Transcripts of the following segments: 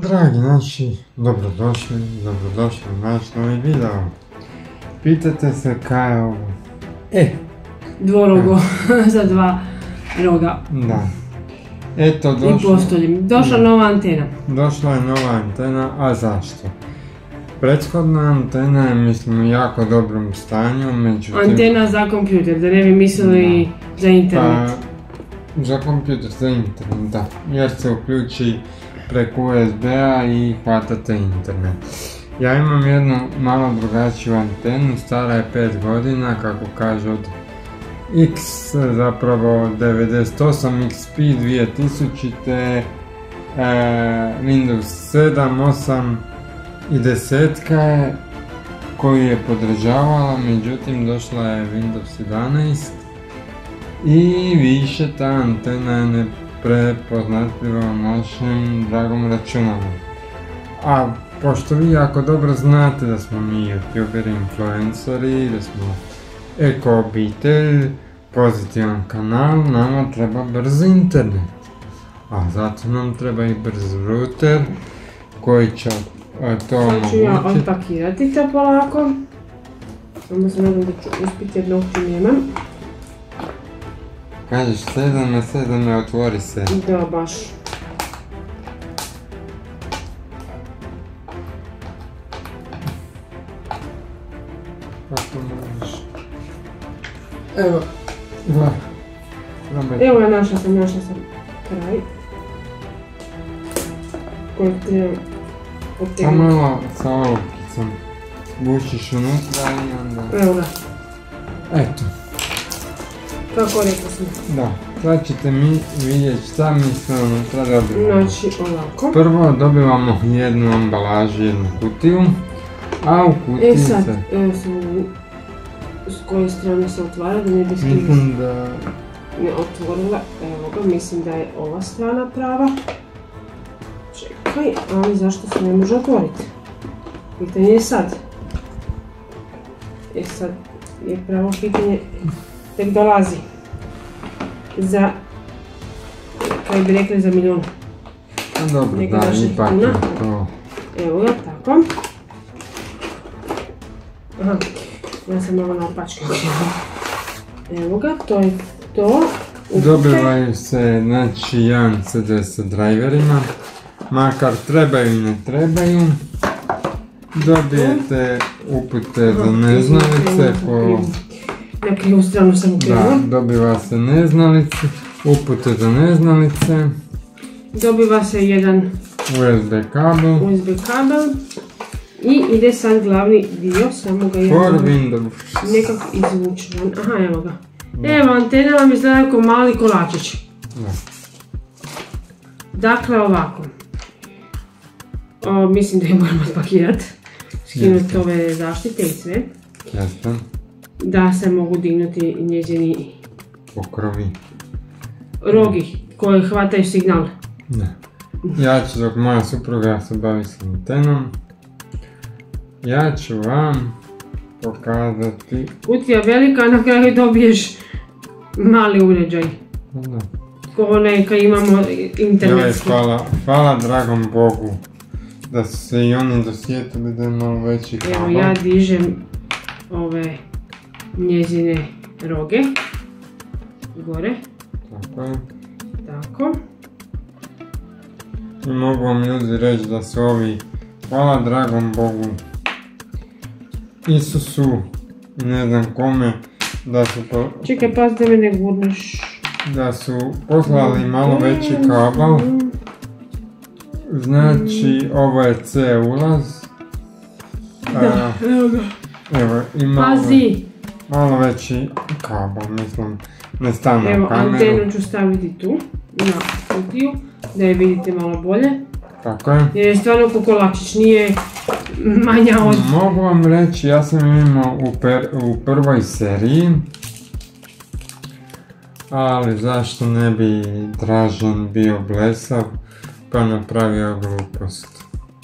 dragi naši, dobrodošli u naš novi video. Pitate se kaj je ovo? Dvorogo za dva roga. Da. Eto I postoljim. Došla nova antena. Došla je nova antena, a zašto? Prethodna antena je, mislim, u jako dobrom stanju, međutim... Antena za kompjuter, da ne bi mislili za internet. Pa, za kompjuter, za internet, da. Jer se uključi preko USB-a i hvatate internet. Ja imam jednu malo drugačiju antenu, stara je 5 godina, kako kaže od X, zapravo 98 XP 2000, Windows 7, 8 i 10 je koju je podržavala, međutim došla je Windows 11 i više ta antena je neprepoznatljiva u našem dragom računalu. A pošto vi jako dobro znate da smo mi youtuberi, influenceri, da smo eko obitelj, pozitivan kanal, nama treba brz internet. A zato nam treba i brz router koji će to omogućiti. Sad ću ja odpakirati to polako. Samo se nadam da ću uspjeti jer noću nemam. Kažeš 7 na 7 otvori se. Da, baš. Kako možeš? Evo. Evo ja našla sam kraj. Kojeg trebam potegnuti. Pa malo sa olovkicom bušiš unutra i onda... Evo ga. Eto. Kako rekao sam. Da, sad ćete mi vidjeti šta mi sve unutra dobivamo. Znači ovako. Prvo dobivamo jednu ambalažu, jednu kutiju, a u kutiji se... sad, evo sam s koje strane se otvara da ne bi skrivila. Mislim da... Ne otvorila, evo ga, mislim da je ova strana prava. Čekaj, ali zašto se ne može otvoriti? Pitanje je sad. Sad je pravo pitanje, tek dolazi. Za, kaj bi rekli, za milijun. A dobro, da, ipak je to... Evo ga, tako. Aha, ja sam malo naopačke. Evo ga, to je to. Dobivaju se, znači, jedan CD sa driverima, makar trebaju i ne trebaju. Dobijete upute za neznalice po... Na krivu stranu sam ukrenula. Da, dobiva se neznalice, upute za neznalice. Dobiva se jedan USB kabel. I ide sad glavni dio, samo ga ja nekako izvučem. Aha, evo ga. Evo, antena vam izgleda kao mali kolačić. Dakle, ovako. Mislim da je moram odpakirat. Skinuti ove zaštite i sve. Jeste. Da se mogu dignuti njezini pokrovi. Rogi koji hvataju signal. Da. Ja ću, dok moja supruga se bavi s antenom, ja ću vam pokazati... Kutija velika, na kraju dobiješ mali uređaj. Ko onaj kad imamo internetski. Hvala dragom Bogu da su se i oni dosjetili da je malo veći kabel. Evo ja dižem ove njezine roge gore. Tako je. Tako. I mogu vam ljudi reći da su ovi, hvala dragom Bogu, Isusu, ne znam kome, da su... Čekaj, pas da me ne gurneš. Da su poslali malo veći kabel. Znači, ovo je C ulaz. Da, evo ga. Evo, i malo veći kabel, mislim, ne stane u kameru. Evo, antenu ću staviti tu, na kutiju, da je vidite malo bolje. Tako je. Jer je stvarno ko kolačić, nije manja od... Mogu vam reći, ja sam imao u prvoj seriji, ali zašto ne bi Dražen bio blesav, pa napravio glupost.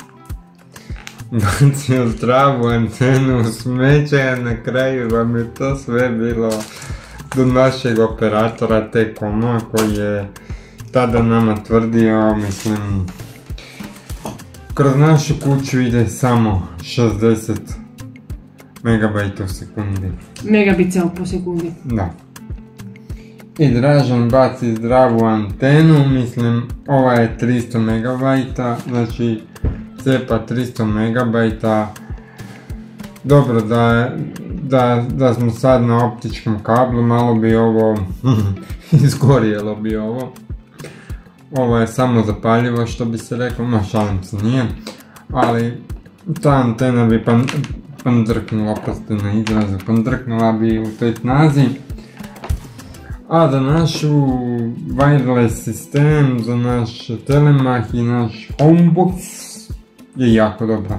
Bacio zdravu antenu u smeće, a na kraju vam je to sve bilo do našeg operatora T-Coma koji je tada nama tvrdio, mislim, kroz našu kuću ide samo 60 megabajta u sekundi. Megabica po sekundi. Da. I Dražan baci zdravu antenu, mislim ova je 300 megabajta, znači cepa 300 megabajta. Dobro da smo sad na optičkom kablu, malo bi ovo izgorjelo bi ovo. Ovo je samo zapaljivo što bi se reklo, šalim se nije, ali ta antena bi pandrknula, oprosti na izrazu, pandrknula bi u toj snazi. A za našu wireless sistem, za naš Telemach i naš Homebox je jako dobra.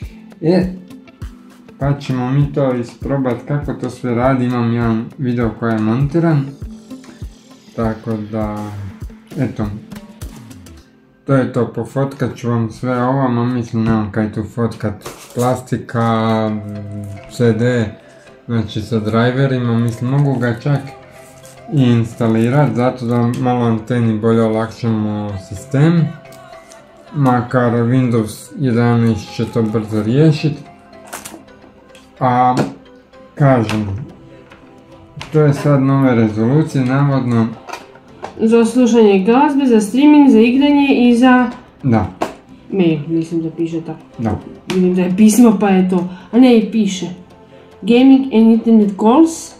Pa ćemo mi to isprobati kako to sve radi, imam jedan video koji je montiran. Tako da, eto, to je to, pofotkat ću vam sve ovo, ma mislim nemam kaj tu fotkat, plastika, CD, znači sa driverima, mislim mogu ga čak i instalirati, zato da malo anteni bolje olakšamo sistem, makar Windows 11 će to brzo riješiti. A kažem, to je sad nove rezolucije, navodno za slušanje glazbe, za streaming, za igranje i za da. Mail, mislim da piše tako. Da. Vidim da je pismo pa je to, a ne i piše gaming and internet calls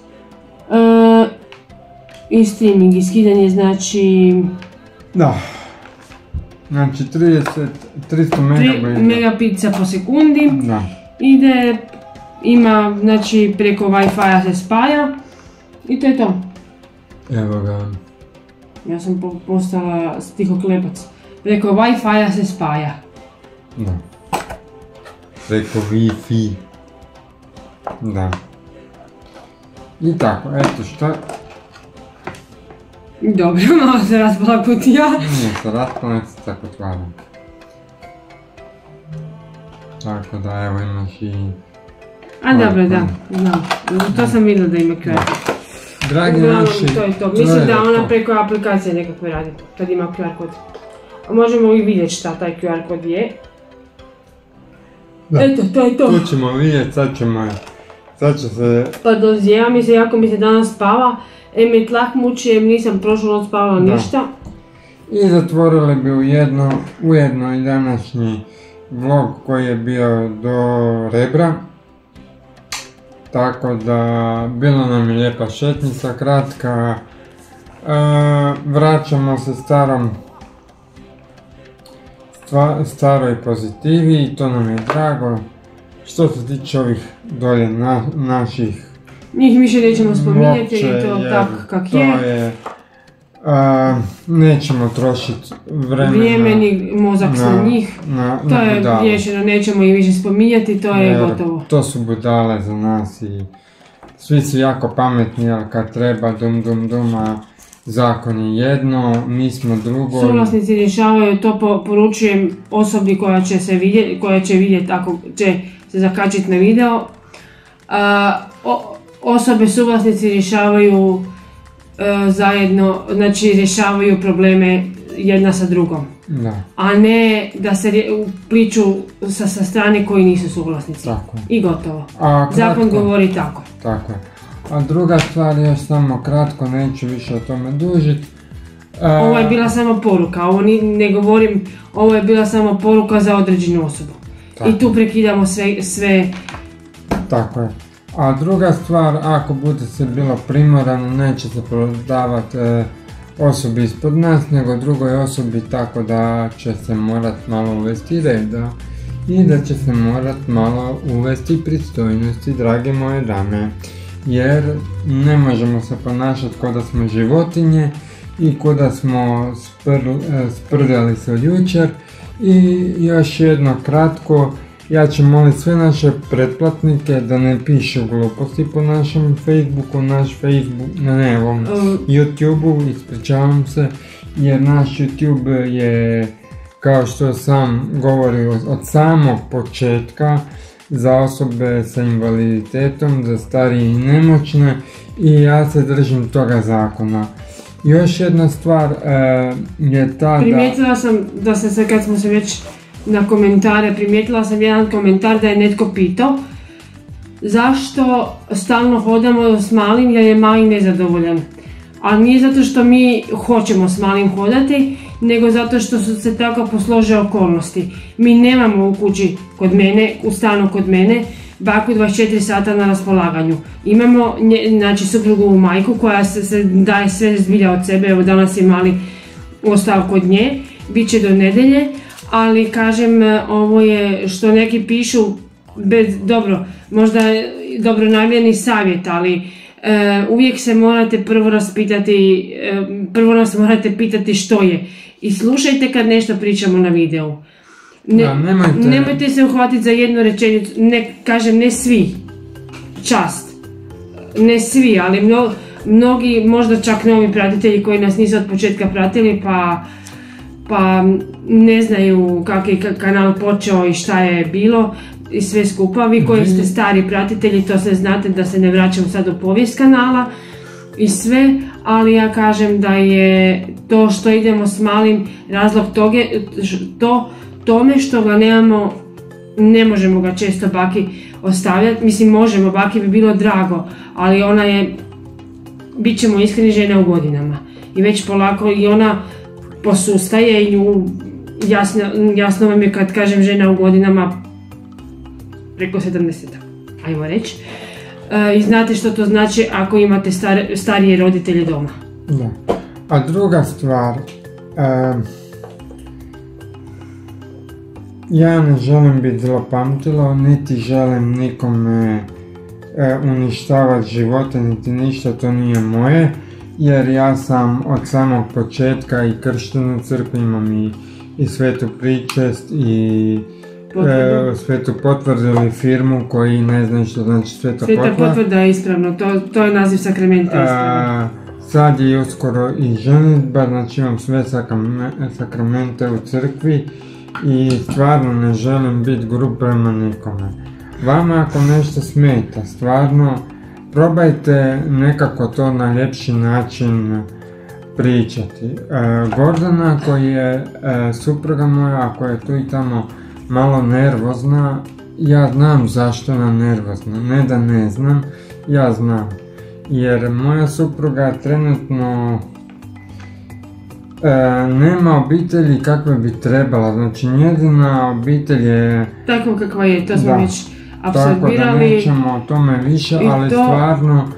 i streaming i skidanje, znači Da. Znači 300 megabita po sekundi. Da. Ide, ima, znači preko Wi-Fi-a se spaja i to je to. Evo ga. Ja sam postala stihoklepac. Preko Wi-Fi-a se spaja. Da. Preko Wi-Fi. Da. I tako, eto šta. Dobro, malo se raspala kutija. Nije se raspala, nek se tako otvara. Tako da, evo imaš i... A dobro, da, znam. To sam vidjela da ima QR kod. Dragi naši... To je to. Mislim da ona preko aplikacije nekakve radi, kad ima QR kod. A možemo i vidjeti šta taj QR kod je. Da. Eto, to je to. Tu ćemo vidjeti, sad će se... Pa dozijeva mi se, jako mi se danas spava. Me tlak muči, nisam prošlu noć spavala ništa. I zatvorili bi ujedno i današnji vlog koji je bio do Rebra. Tako da, bilo nam je lijepa šetnica, kratka. Vraćamo se staroj pozitivi i to nam je drago. Što se tiče ovih dolje naših... Njih više nećemo spominjati, je to tak kak je. Nećemo trošiti vremena... Vrijeme ni mozak na njih. To je riješeno, nećemo ih više spominjati, to je gotovo. To su budale za nas i svi su jako pametni, ali kad treba dum, a zakon je jedno, mi smo drugo. Suvlasnici rješavaju, to poručujem osobi koja će vidjeti ako će se zakačiti na video. Osobe suvlasnici rješavaju zajedno, znači rješavaju probleme jedna sa drugom. Da. A ne da se upliču sa strane koji nisu suvlasnici. Tako. I gotovo. Zakon govori tako. Tako je. A druga stvar, još samo kratko, neću više o tome dužiti. Ovo je bila samo poruka, ovo ne govorim, ovo je bila samo poruka za određenu osobu. Tako. I tu prekidamo sve... Tako je. A druga stvar, ako bude se bilo primorano, neće se prodavati osobi ispod nas, nego drugoj osobi, tako da će se morat malo uvesti reda i da će se morat malo uvesti pristojnosti, drage moje dame, jer ne možemo se ponašati kao da smo životinje i kao da smo sprdali se od jučer. I još jedno kratko, ja ću moliti sve naše pretplatnike da ne pišu gluposti po našem Facebooku, YouTubeu, ispričavam se, jer naš YouTube je, kao što sam govorio, od samog početka za osobe sa invaliditetom, za starije i nemoćne, i ja se držim toga zakona. Još jedna stvar je ta da... Primijetila sam da se kad smo se već na komentare, primijetila sam jedan komentar da je netko pitao zašto stalno hodamo s malim jer je mali nezadovoljan. Ali nije zato što mi hoćemo s malim hodati, nego zato što su se tako poslože okolnosti. Mi nemamo u kući kod mene, u stanu kod mene, baku 24 sata na raspolaganju. Imamo, znači, suprugovu majku koja se daje sve zbilja od sebe, evo danas je mali ostao kod nje, bit će do nedjelje, ali kažem, ovo je što neki pišu, dobro, možda dobronamjerni savjet, ali uvijek se morate prvo nas morate pitati što je. I slušajte kad nešto pričamo na videu. Nemojte se uhvatiti za jednu rečenicu, ne svi, čast, ne svi, ali mnogi, možda čak novi pratitelji koji nas nisu od početka pratili pa ne znaju kak je kanal počeo i šta je bilo i sve skupa. Vi koji ste stari pratitelji to sve znate, da se ne vraćam sad u povijest kanala i sve, ali ja kažem da je to što idemo s malim razlog tome što ga nemamo, ne možemo ga često baki ostavljati, mislim možemo, baki bi bilo drago, ali ona je, bit ćemo iskreni, žena u godinama i već polako i ona posustaje i nju, jasno vam je kad kažem žena u godinama, preko 70, ajmo reći. I znate što to znači ako imate starije roditelje doma. Da. A druga stvar, ja ne želim biti zlopamtilo, niti želim nikome uništavati živote, niti ništa, to nije moje, jer ja sam od samog početka i kršten u crkvi, imam i svetu pričest i svetu potvrdu ili firmu koji ne znaju što znači sveta potvrda. Sveta potvrda je ispravno, to je naziv sakramenta ispravno. Sad je uskoro i ženidba, znači imam sve sakramente u crkvi i stvarno ne želim biti grub prema nikome. Vama ako nešto smeta, stvarno probajte nekako to na ljepši način pričati. Gordana, koja je supruga moja, ako je tu i tamo malo nervozna, ja znam zašto je ona nervozna, ne da ne znam, ja znam. Jer moja supruga trenutno nema obitelji kakve bi trebala, znači njezina obitelj je... Tako kakva je, to smo već apsorbirali. Tako da nećemo o tome više, ali stvarno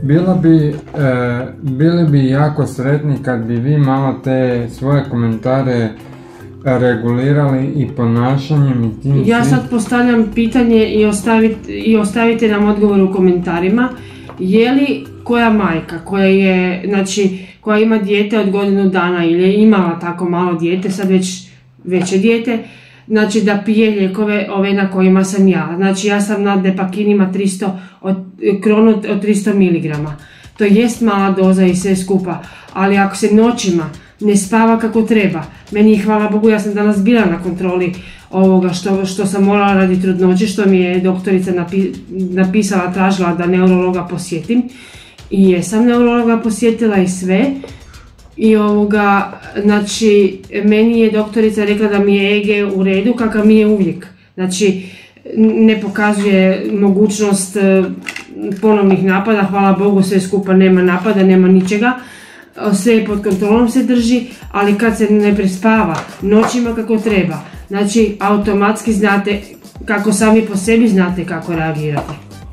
bili bi jako sretni kad bi vi malo te svoje komentare regulirali i ponašanjem i tim. Ja sad postavljam pitanje i ostavite nam odgovor u komentarima. Je li koja majka koja ima dijete od godinu dana ili je imala tako malo dijete, sad već veće dijete, znači da pije lijekove ove na kojima sam ja. Znači ja sam na depakinima kronu od 300 mg. To jest mala doza i sve skupa, ali ako se noćima ne spava kako treba, meni je, hvala Bogu, ja sam danas bila na kontroli ovoga što sam morala radi trudnoće, što mi je doktorica napisala, tražila da neurologa posjetim i jesam neurologa posjetila i sve. I znači meni je doktorica rekla da mi je EG u redu kakav mi je uvijek, znači ne pokazuje mogućnost ponovnih napada, hvala Bogu, sve skupa nema napada, nema ničega, sve pod kontrolom se drži, ali kad se ne prespava noćima kako treba, znači automatski znate kako sami po sebi znate kako reagirate.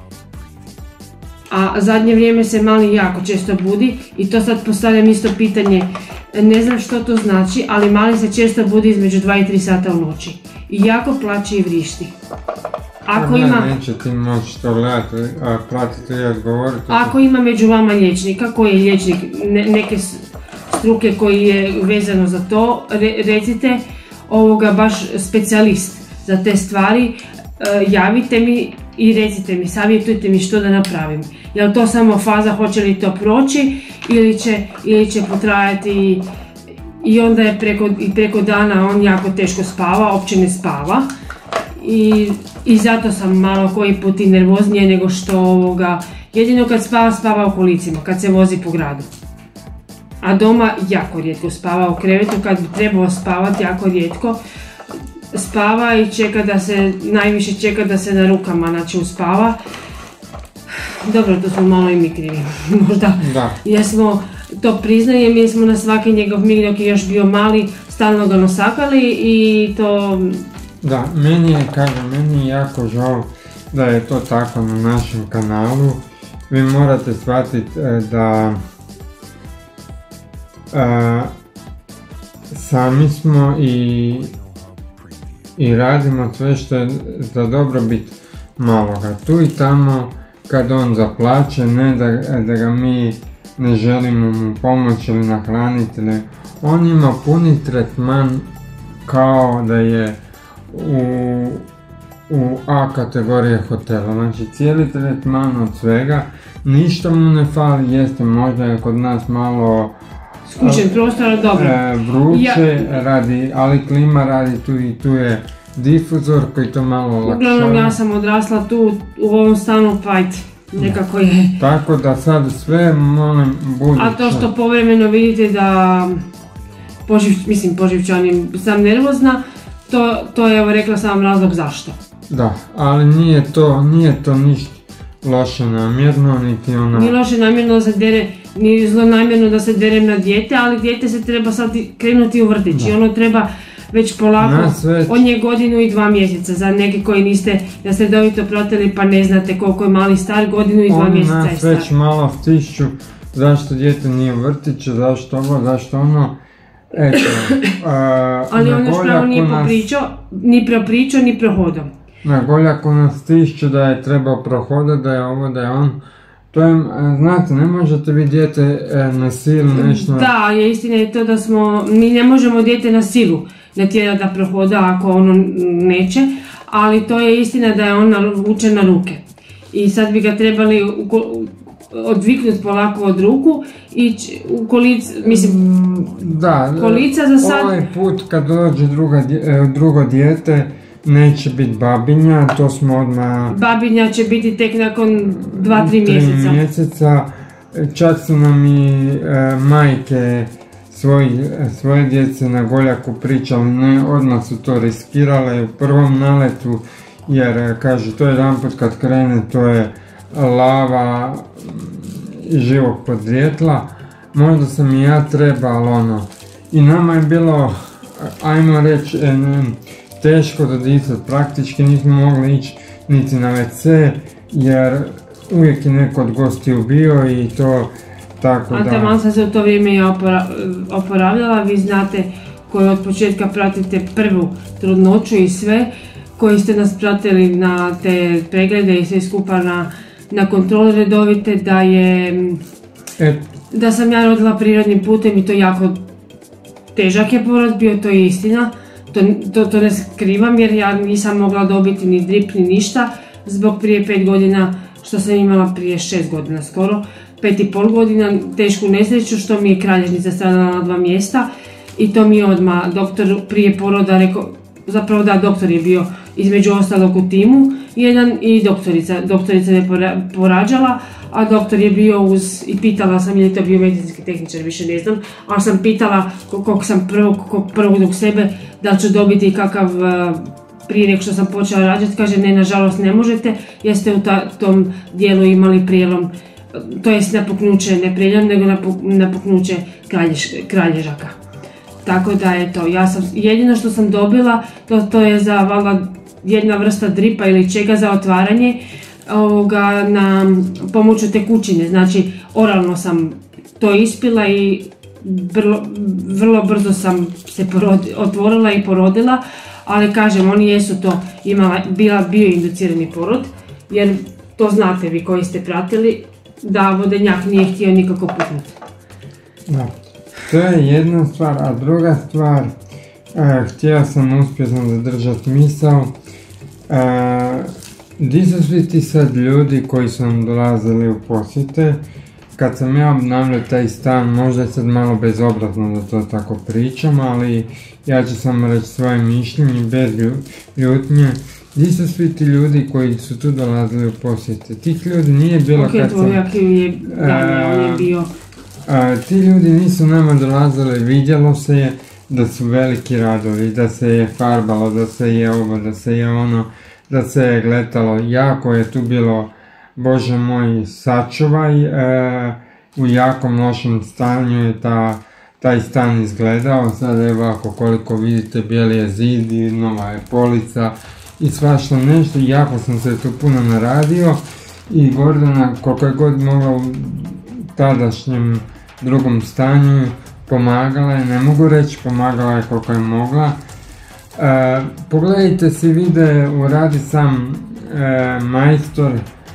A zadnje vrijeme se mali jako često budi i to sad postavljam isto pitanje, ne znam što to znači, ali mali se često budi između 2 i 3 sata u noći i jako plače i vrišti. Neće ti moći to pratiti i odgovoriti. Ako ima među vama liječnika, koji je liječnik neke struke koji je vezano za to, recite baš specijalist za te stvari, javite mi i recite mi, savjetujte mi što da napravim. Je li to samo faza, hoće li to proći ili će potrajati i onda je preko dana on jako teško spava, uopće ne spava. I zato sam malo koji put i nervoznije nego što jedino kad spava u kolicima, kad se vozi po gradu. A doma jako rijetko spava u krevetu, kad bi trebao spavati jako rijetko. spava i najviše čeka da se na rukama, znači uspava. Dobro, to smo malo i mi krivi, možda, jer smo, to priznajem, jer smo na svaki njegov mig dok je još bio mali, stalno ga nosakali i to... Da, meni je jako žao da je to tako na našem kanalu. Vi morate shvatiti da sami smo i radimo sve što je za dobrobit maloga. Tu i tamo kad on zaplače, ne da ga mi ne želimo mu pomoći ili nahraniti, on ima puni tretman kao da je u A kategorije hotela, znači cijeli tretman od svega, ništa mu ne fali, jeste možda je kod nas malo skučen prostor, dobro. Vruće radi, ali klima radi tu i tu je difuzor koji to malo olakšava. Uglavnom ja sam odrasla tu u ovom stanu, pa nekako je. Tako da sad sve molim buduće. A to što povremeno vidite da poživčanim sam nervozna, to je, evo, rekla sam vam razlog zašto. Da, ali nije to ništa loše namjerno, niti ona... Nije loše namjerno da se dere, ni zlonamjerno da se derem na dijete, ali dijete se treba sad krenuti u vrtić i ono treba već polako, od nje 1 godinu i 2 mjeseca, za neke koji niste nas redovito pratili pa ne znate koliko je mali star, 1 godinu i 2 mjeseca je star. Oni nas već malo stišću zašto dijete nije u vrtiću, zašto ovo, zašto ono. Eto, ali on još pravo nije ni propričao, ni prohodao. Na Goljaku nas stišću da je trebao prohodati, da je ovo, da je on. To je, znate, ne možete vi dijete na silu nešto... Da, istina je to da mi ne možemo dijete na silu natjerati da prohoda ako ono neće, ali to je istina da je on vučen na ruke. I sad bi ga trebali odviknuti polako od ruku i u kolica, mislim, kolica za sad... Ovaj put kad dođe drugo dijete, neće biti babinja, to smo odmah... Babinja će biti tek nakon 2-3 mjeseca. 3 mjeseca, čak su nam i majke svoje djece na Goljaku pričali, ne, odmah su to riskirale u prvom naletu, jer kaže, to jedanput kad krene, to je lava živog podrijetla, možda sam i ja trebala ono, i nama je bilo, ajmo reći, teško dodisati, praktički nismo mogli ići niti na WC, jer uvijek je neko od gostiju bio i to tako da... A taman sam se u to vrijeme ja oporavljala, vi znate koji od početka pratite prvu trudnoću i sve, koji ste nas pratili na te preglede i sve skupa na kontrole redovite, da sam ja rodila prirodnim putem i to jako težak je porod bio, to je istina. To ne skrivam jer ja nisam mogla dobiti ni drip ni ništa zbog prije 5 godina što sam imala prije 6 godina skoro, 5,5 godina tešku nesreću što mi je kralježnica stradala na 2 mjesta i to mi je odmah doktor prije poroda rekao, zapravo da, doktor je bio između ostalog u timu jedan i doktorica me porađala, a doktor je bio i pitala sam je li to bio medicinski tehničar, više ne znam, ali sam pitala koliko sam prvog do sebe, da li ću dobiti kakav prije nego što sam počela rađati, kaže ne, nažalost ne možete, jer ste u tom dijelu imali prijelom, to jest napuknuće, ne prijelom, nego napuknuće kralježaka. Tako da je to, jedino što sam dobila, to je za valjda jedna vrsta dripa ili čega za otvaranje, na pomoću tekućine, znači oralno sam to ispila i vrlo brzo sam se otvorila i porodila, ali kažem, oni jesu to bio inducirani porod, jer to znate vi koji ste pratili, da vodenjak nije htio nikako puknuti. Da, to je jedna stvar, a druga stvar, htio sam uspješno zadržati misao, gdje su svi ti sad ljudi koji su nam dolazili u posjete, kad sam ja obnavljao taj stan, možda je sad malo bezobrazno da to tako pričam, ali ja ću samo reći svoje mišljenje bez ljutnje. Gdje su svi ti ljudi koji su tu dolazili u posjete? Tih ljudi nije bilo kad sam... on je bio... Ti ljudi nisu nama dolazili, vidjelo se je, da su veliki radovi, da se je farbalo, da se je ovo, da se je ono, da se je gletalo. Jako je tu bilo, Bože moj, sačuvaj, u jakom lošem stanju je taj stan izgledao. Sad evo ovako, koliko vidite, bijeli je zid i nova je polica i svašta nešto. Jako sam se tu puno naradio i Gordana, koliko je god mogla u tadašnjem drugom stanju, pomagala je, ne mogu reći pomagala je koliko je mogla. Pogledajte si videe, uradi sam majstor,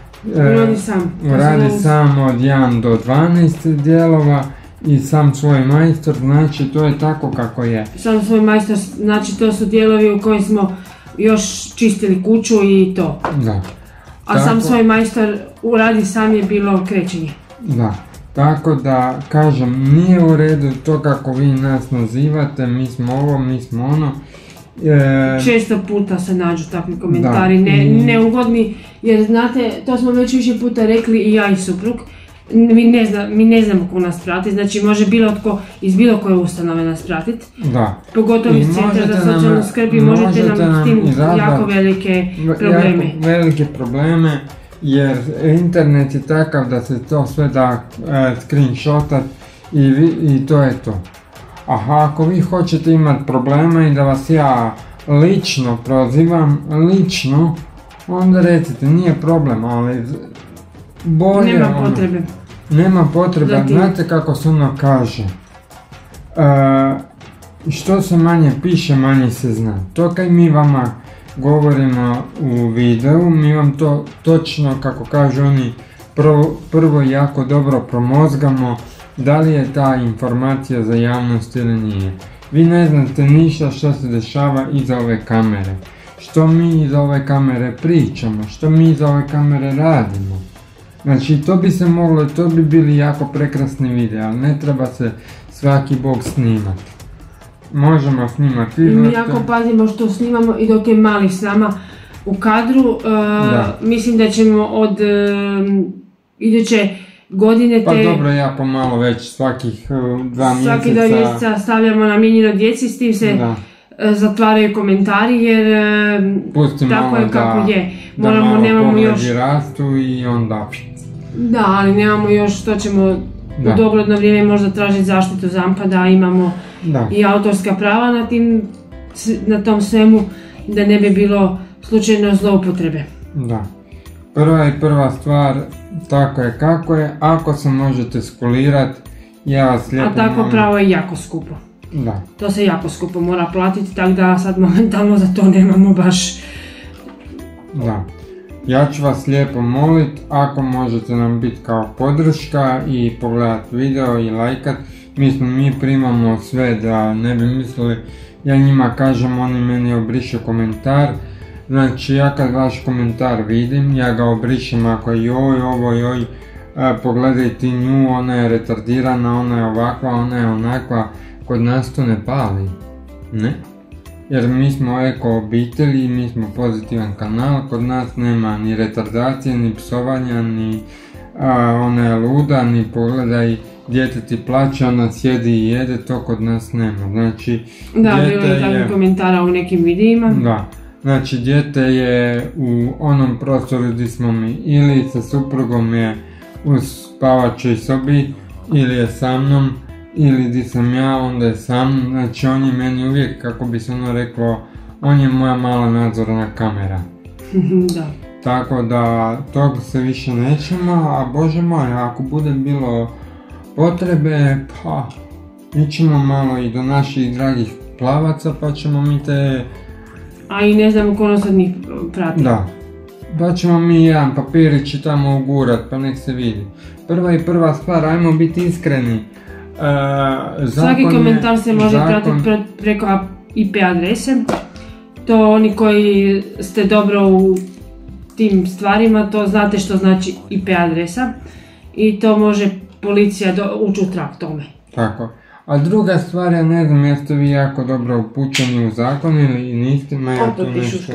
uradi sam od 1 do 12 dijelova i sam svoj majstor, znači to je tako kako je. Sam svoj majstor, znači to su dijelovi u kojim smo još čistili kuću i to. Da. A sam svoj majstor uradi sam je bilo krećenje. Da. Tako da, kažem, nije u redu to kako vi nas nazivate, mi smo ovo, mi smo ono. Često puta se nađu takvi komentari, neugodni, jer znate, to smo već više puta rekli i ja i suprug, mi ne znamo ko nas prati, znači može bilo tko iz bilo koje ustanove nas pratiti. Da. Pogotovo iz centra za socijalnu skrb i možete nam s tim jako velike probleme. Jako velike probleme. Jer internet je takav da se to sve da screenshotat i to je to. Aha, ako vi hoćete imati problema i da vas ja lično prozivam, onda recite, nije problem, ali bolje nema potrebe. Nema potrebe, znate kako se ono kaže. Što se manje piše, manje se zna. To kaj mi vama govorimo u videu, mi vam to točno, kako kažu oni, prvo jako dobro promozgamo da li je ta informacija za javnost ili nije. Vi ne znate ništa što se dešava iza ove kamere, što mi iza ove kamere pričamo, što mi iza ove kamere radimo. Znači to bi se moglo, to bi bili jako prekrasni videi, ali ne treba se svaki bog snimati. Možemo snimati izlete. Mi jako pazimo što snimamo i dok je mali s nama u kadru. Mislim da ćemo od iduće godine Pa dobro, ja pomalo već svakih 2 mjeseca. Svaki 2 mjeseca stavljamo namijenjeno djeci, s tim se zatvaraju komentari jer tako je kako je. Nemamo još rastu i onda... Da, ali nemamo još što ćemo u dogledno vrijeme možda tražiti zaštitu ZAMP-a, da imamo i autorska prava na tom svemu, da ne bi bilo slučajno zloupotrebe. Da. Prva stvar, tako je kako je, ako se možete skulirati, ja vas lijepo molim. A tako pravo je jako skupo. Da. To se jako skupo mora platiti, tako da sad momentalno za to nemamo baš. Da. Ja ću vas lijepo moliti, ako možete nam biti kao podrška i pogledati video i lajkat. Mi primamo sve, da ne bi mislili, ja njima kažem, oni meni obrišu komentar. Znači ja kad vaš komentar vidim, ja ga obrišem ako je joj, pogledaj ti nju, ona je retardirana, ona je ovakva, ona je onakva. Kod nas to ne pali, ne? Jer mi smo eko obitelji, mi smo pozitivan kanal, kod nas nema ni retardacije, ni psovanja, ni ona je luda, ni pogledaj, dijete ti plaće, ona sjedi i jede, to kod nas nema. Znači, da, bilo je takvih komentara u nekim videima. Da, znači dijete je u onom prostoru gdje smo mi, ili sa suprugom je u spavačoj sobi, ili je sa mnom, ili gdje sam ja, onda je sam, znači on je meni uvijek, kako bi se ono reklo, on je moja mala nadzorna kamera. Da. Tako da tog se više nećemo, a Bože moj, ako bude bilo potrebe, pa mi ćemo malo i do naših dragih plavaca, pa ćemo mi te... A i ne znamo ko nas od njih prati. Da. Pa ćemo mi jedan papirić tamo ugurat, pa nek se vidi. Prva stvar, ajmo biti iskreni. Svaki komentar se može pratiti preko IP adrese. To oni koji ste dobro u tim stvarima, to znate što znači IP adresa. I to može policija ući u trag tome. Tako. A druga stvar, ja ne znam, jeste vi jako dobro upućeni u zakon ili niste, ma ja tu nešto...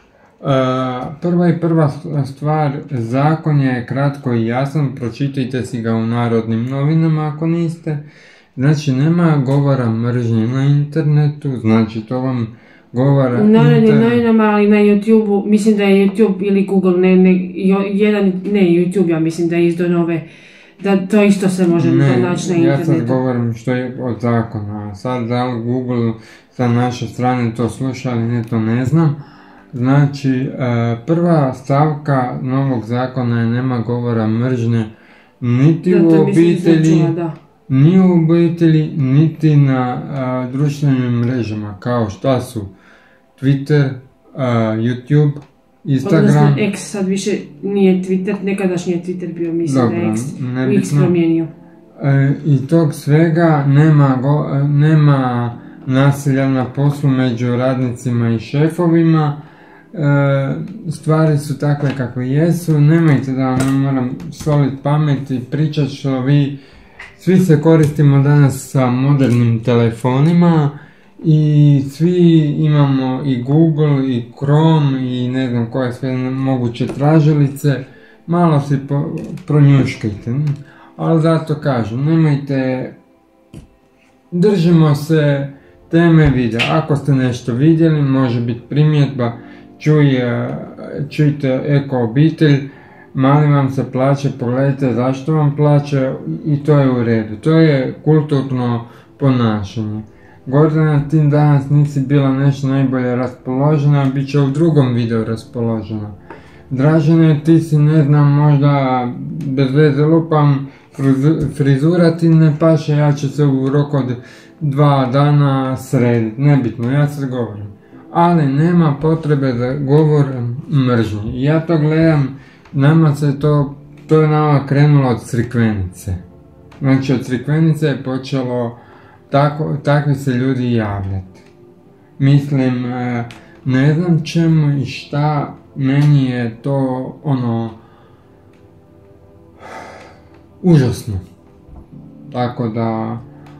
Prva stvar, zakon je kratko i jasan, pročitajte si ga u Narodnim novinama ako niste. Znači nema govora mržnje na internetu, znači to vam govora... U Narodnim novinama, ali na YouTube-u, mislim da je YouTube ili Google, YouTube, ja mislim da je izdao nove, da to isto se može naći na internetu. Ja sad govorim što je od zakona, sad da li Google sa naše strane to sluša, ali ne, to ne znam. Znači, prva stavka novog zakona je nema govora mržnje niti u obitelji, ni u obitelji, niti na društvenim mrežama, kao šta su Twitter, YouTube, Instagram. Odnosno X, sad više nije Twitter, nekadašnji je Twitter bio, mislim da je X promijenio. I tog svega nema nasilja na poslu među radnicima i šefovima. Stvari su takve kakve jesu, nemojte da vam moram soliti pamet i pričat što vi svi se koristimo danas sa modernim telefonima i svi imamo i Google i Chrome i ne znam koje sve moguće tražilice, malo si pronjuškajte, ali zato kažem, nemojte, držimo se teme videa, ako ste nešto vidjeli, može biti primjedba, čujte Eko obitelj, mali vam se plaće, pogledajte zašto vam plaće i to je u redu, to je kulturno ponašanje. Gordana, ti danas nisi bila nešto najbolje raspoložena, bit će u drugom videu raspoložena. Dražene, ti si ne znam, možda bez veze lupam, frizura ti ne paše, ja ću se u roku od 2 dana srediti, nebitno, ja se govorim. Ali nema potrebe za govor mržnje. Ja to gledam, nama se to je nama krenulo od Crikvenice. Znači od Crikvenice je počelo takvi se ljudi javljati. Mislim, ne znam čemu i šta, meni je to užasno. Tako da,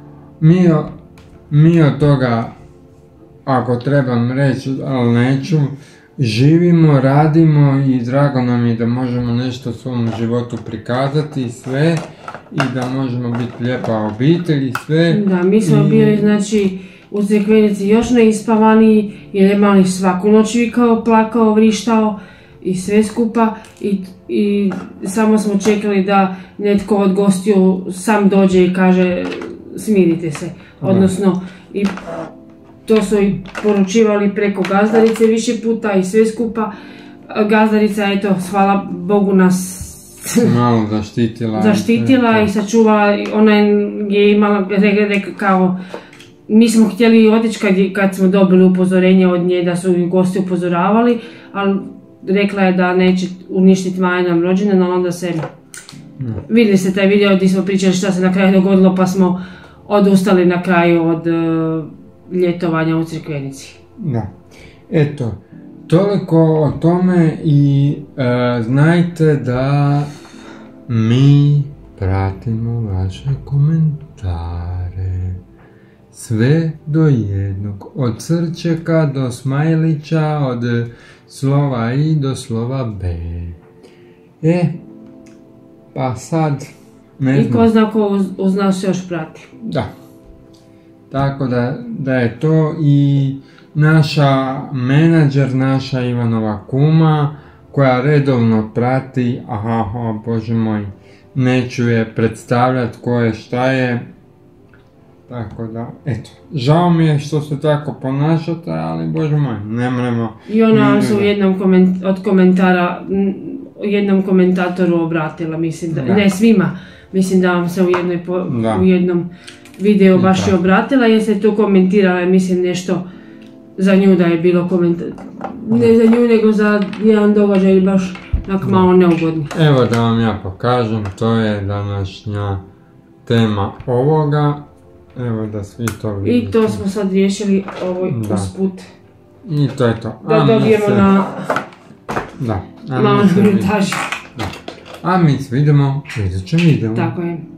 mi od toga, ako trebam reći, ali neću, živimo, radimo i drago nam je da možemo nešto u svom životu prikazati i sve, i da možemo biti lijepa obitelj i sve. Da, mi smo bili, znači, u Crikvenici još neispavaniji, jer je mali svaku noć vikao, plakao, vrištao i sve skupa, i samo smo čekali da netko od gostiju sam dođe i kaže smirite se, odnosno i to su i poručivali preko gazdarice više puta i sve skupa. Gazdarica, eto, hvala Bogu, nas malo zaštitila i sačuvala. Ona je imala, rekla kao, mi smo htjeli otići kad smo dobili upozorenje od nje da su gosti upozoravali, ali rekla je da neće uništiti Majinom rođendan, ali onda se... Vidjeli ste taj video gdje smo pričali šta se na kraju dogodilo, pa smo odustali na kraju od ljetovanja u Crikvenici. Da. Eto, toliko o tome i znajte da mi pratimo vaše komentare. Sve do jednog. Od srčeka do smajlića, od slova I do slova B. Pa sad, ne znam. I ko zna ko uz nas još prati. Da. Tako da je to i naša menadžer, naša Ivanova kuma, koja redovno prati, bože moj, neću je predstavljati ko je šta je. Tako da, eto, žao mi je što se tako ponašate, ali bože moj, ne moramo... I ona vam se u jednom komentatoru obratila, mislim da, ne svima, mislim da vam se u jednom videu baš je obratila, jer se tu komentirala, mislim nešto za nju da je bilo komentar, ne za nju nego za jedan događaj baš tako malo neugodni. Evo da vam ja pokažem, to je današnja tema ovoga. Evo da svi to vidite. I to smo sad riješili usput. I to je to. Da dobijemo na malo montaži. A mi se vidimo u idućem videu. Tako je.